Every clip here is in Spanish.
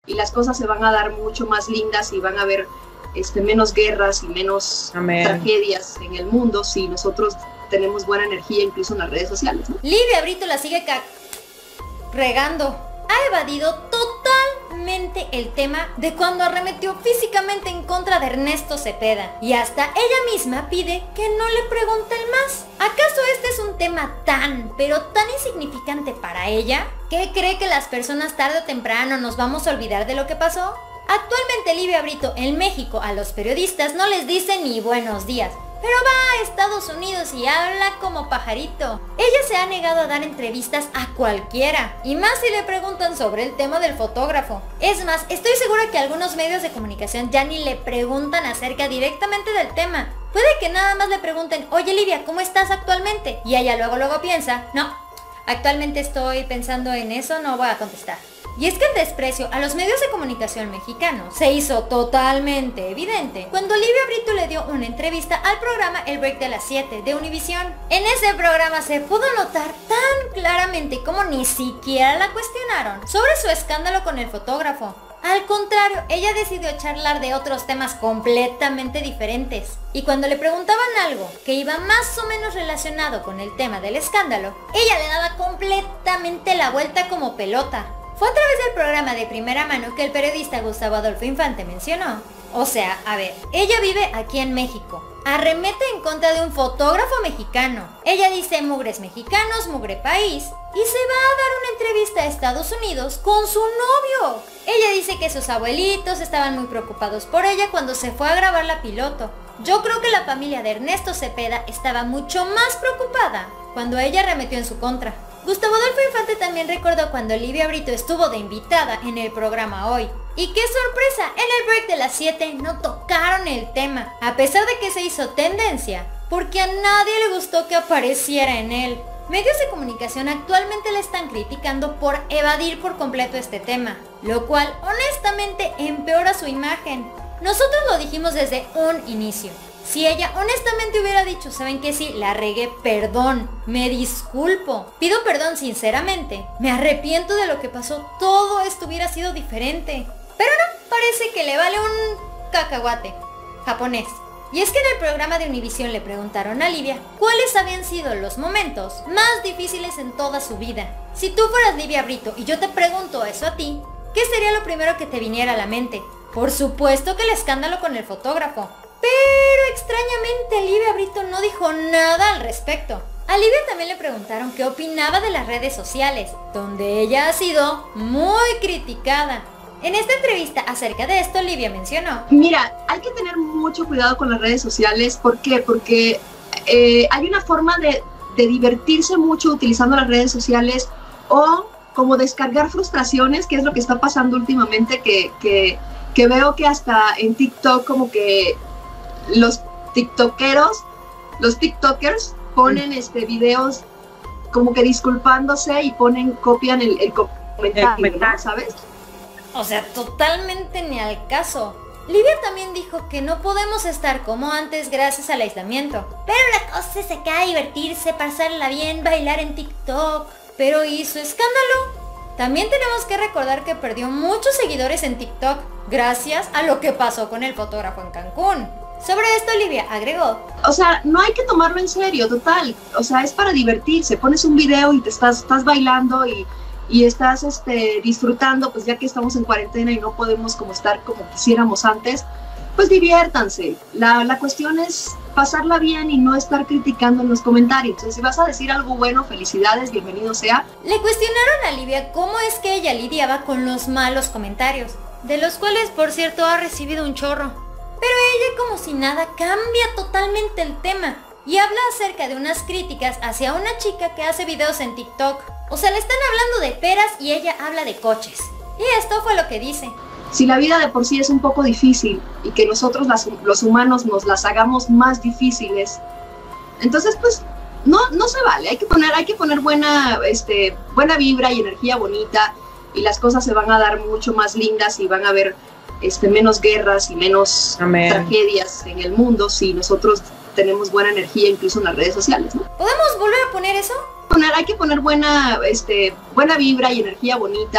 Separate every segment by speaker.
Speaker 1: y las cosas se van a dar mucho más lindas y van a haber menos guerras y menos tragedias en el mundo si nosotros tenemos buena energía incluso en las redes sociales, ¿no?
Speaker 2: Livia Brito la sigue regando. Ha evadido totalmente el tema de cuando arremetió físicamente en contra de Ernesto Cepeda. Y hasta ella misma pide que no le pregunten más. ¿Acaso este es un tema tan, pero tan insignificante para ella? ¿Qué cree que las personas tarde o temprano nos vamos a olvidar de lo que pasó? Actualmente Livia Brito en México a los periodistas no les dice ni buenos días, pero va a Estados Unidos y habla como pajarito. Ella se ha negado a dar entrevistas a cualquiera, y más si le preguntan sobre el tema del fotógrafo. Es más, estoy segura que algunos medios de comunicación ya ni le preguntan acerca directamente del tema. Puede que nada más le pregunten, oye Livia, ¿cómo estás actualmente? Y ella luego piensa, no, actualmente estoy pensando en eso, no voy a contestar. Y es que el desprecio a los medios de comunicación mexicanos se hizo totalmente evidente cuando Livia Brito le dio una entrevista al programa El Break de las 7 de Univisión. En ese programa se pudo notar tan claramente como ni siquiera la cuestionaron sobre su escándalo con el fotógrafo. Al contrario, ella decidió charlar de otros temas completamente diferentes. Y cuando le preguntaban algo que iba más o menos relacionado con el tema del escándalo, ella le daba completamente la vuelta como pelota. Fue a través del programa de Primera Mano que el periodista Gustavo Adolfo Infante mencionó. O sea, a ver, ella vive aquí en México. Arremete en contra de un fotógrafo mexicano. Ella dice mugres mexicanos, mugre país. Y se va a dar una entrevista a Estados Unidos con su novio. Ella dice que sus abuelitos estaban muy preocupados por ella cuando se fue a grabar La Piloto. Yo creo que la familia de Ernesto Cepeda estaba mucho más preocupada cuando ella arremetió en su contra. Gustavo Adolfo Infante también recordó cuando Livia Brito estuvo de invitada en el programa Hoy. Y qué sorpresa, en el break de las 7 no tocaron el tema, a pesar de que se hizo tendencia, porque a nadie le gustó que apareciera en él. Medios de comunicación actualmente le están criticando por evadir por completo este tema, lo cual honestamente empeora su imagen. Nosotros lo dijimos desde un inicio. Si ella honestamente hubiera dicho, ¿saben qué? Sí, la regué, perdón, me disculpo, pido perdón sinceramente, me arrepiento de lo que pasó, todo esto hubiera sido diferente. Pero no, parece que le vale un cacahuate japonés. Y es que en el programa de Univisión le preguntaron a Livia cuáles habían sido los momentos más difíciles en toda su vida. Si tú fueras Livia Brito y yo te pregunto eso a ti, ¿qué sería lo primero que te viniera a la mente? Por supuesto que el escándalo con el fotógrafo. Pero extrañamente Livia Brito no dijo nada al respecto. A Livia también le preguntaron qué opinaba de las redes sociales, donde ella ha sido muy criticada. En esta entrevista acerca de esto, Livia mencionó:
Speaker 1: mira, hay que tener mucho cuidado con las redes sociales. ¿Por qué? Porque hay una forma de divertirse mucho utilizando las redes sociales o como descargar frustraciones, que es lo que está pasando últimamente, que veo que hasta en TikTok como que los tiktokers ponen videos como que disculpándose y copian el comentario, ¿sabes?
Speaker 2: O sea, totalmente ni al caso. Livia también dijo que no podemos estar como antes gracias al aislamiento. Pero la cosa es acá divertirse, pasarla bien, bailar en TikTok. Pero hizo escándalo. También tenemos que recordar que perdió muchos seguidores en TikTok gracias a lo que pasó con el fotógrafo en Cancún. Sobre esto Livia agregó:
Speaker 1: o sea, no hay que tomarlo en serio, total. O sea, es para divertirse. Pones un video y te estás bailando y estás disfrutando, pues ya que estamos en cuarentena y no podemos como estar como quisiéramos antes, pues diviértanse. La cuestión es pasarla bien y no estar criticando en los comentarios. Entonces, si vas a decir algo bueno, felicidades, bienvenido sea.
Speaker 2: Le cuestionaron a Livia cómo es que ella lidiaba con los malos comentarios, de los cuales, por cierto, ha recibido un chorro. Pero ella, como si nada, cambia totalmente el tema y habla acerca de unas críticas hacia una chica que hace videos en TikTok. O sea, le están hablando de peras y ella habla de coches. Y esto fue lo que dice:
Speaker 1: si la vida de por sí es un poco difícil y que nosotros los humanos nos las hagamos más difíciles, entonces pues no se vale. Hay que poner buena vibra y energía bonita, y las cosas se van a dar mucho más lindas y van a haber menos guerras y menos tragedias en el mundo si nosotros tenemos buena energía incluso en las redes sociales, ¿no?
Speaker 2: ¿Podemos volver a poner eso?
Speaker 1: Hay que poner buena vibra y energía bonita,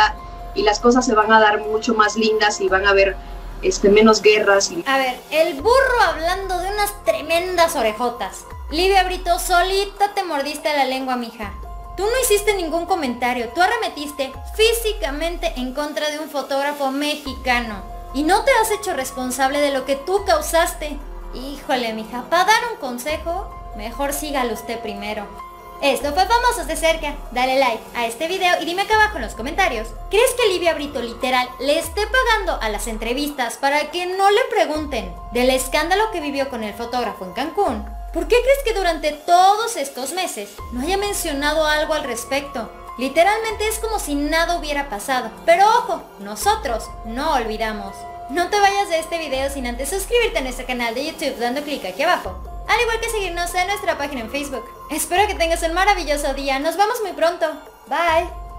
Speaker 1: y las cosas se van a dar mucho más lindas y van a haber menos guerras.
Speaker 2: A ver, el burro hablando de unas tremendas orejotas. Livia Brito, solita te mordiste la lengua, mija. Tú no hiciste ningún comentario, tú arremetiste físicamente en contra de un fotógrafo mexicano. Y no te has hecho responsable de lo que tú causaste. Híjole, mija, para dar un consejo, mejor sígalo usted primero. Esto fue Famosos de Cerca. Dale like a este video y dime acá abajo en los comentarios. ¿Crees que Livia Brito literal le esté pagando a las entrevistas para que no le pregunten del escándalo que vivió con el fotógrafo en Cancún? ¿Por qué crees que durante todos estos meses no haya mencionado algo al respecto? Literalmente es como si nada hubiera pasado. Pero ojo, nosotros no olvidamos. No te vayas de este video sin antes suscribirte a nuestro canal de YouTube dando clic aquí abajo. Al igual que seguirnos en nuestra página en Facebook. Espero que tengas un maravilloso día. Nos vemos muy pronto. Bye.